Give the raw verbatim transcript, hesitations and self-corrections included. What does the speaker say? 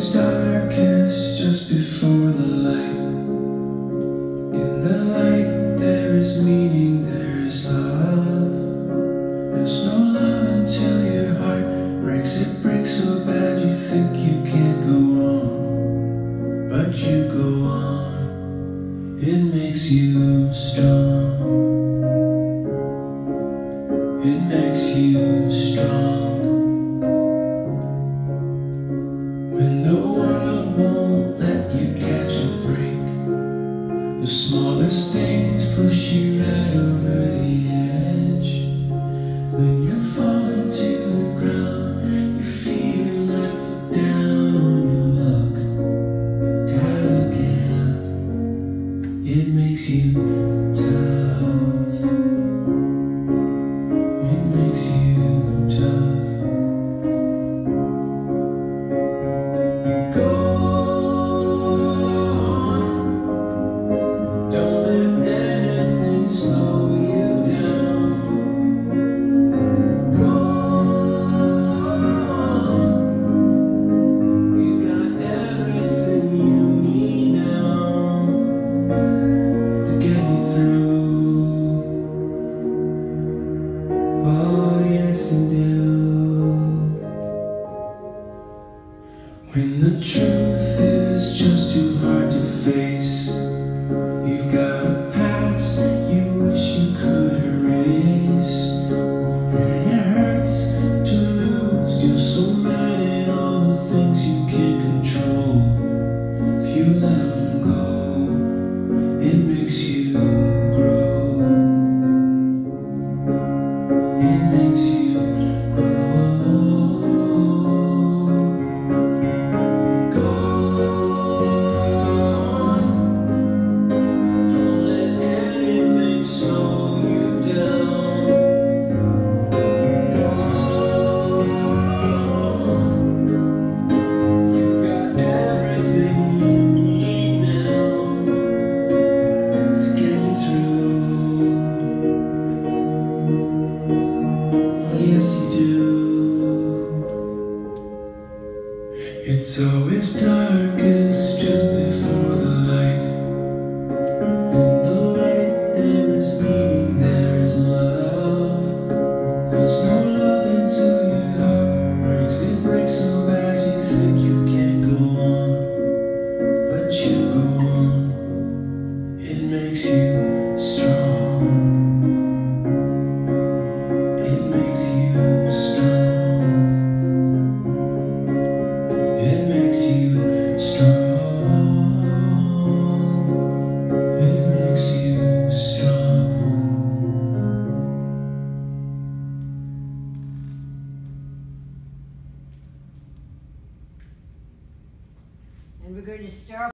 always darkest just before the light. In the light there is meaning, there is love. There's no love until your heart breaks. It breaks so bad you think you can't go on, but you go on. It makes you strong. It makes you strong. When the world won't let you catch a break, the smallest things push you right over the edge. When you're falling to the ground, you feel like you're down on your luck. Gotta get up. It makes you tough. It makes you tough. When the truth is just too hard to face, you've got a past you wish you could erase. And it hurts to lose, you're so mad at all the things you can't control. If you let them go, it makes you grow. It makes you grow. Yes, you do. It's always darkest just before the light. In the light there is meaning, there is love. There's no love until your heart breaks. It breaks so bad you think you can't go on, but you go on. It makes you strong. It makes you strong. It makes you strong. It makes you strong. And we're going to start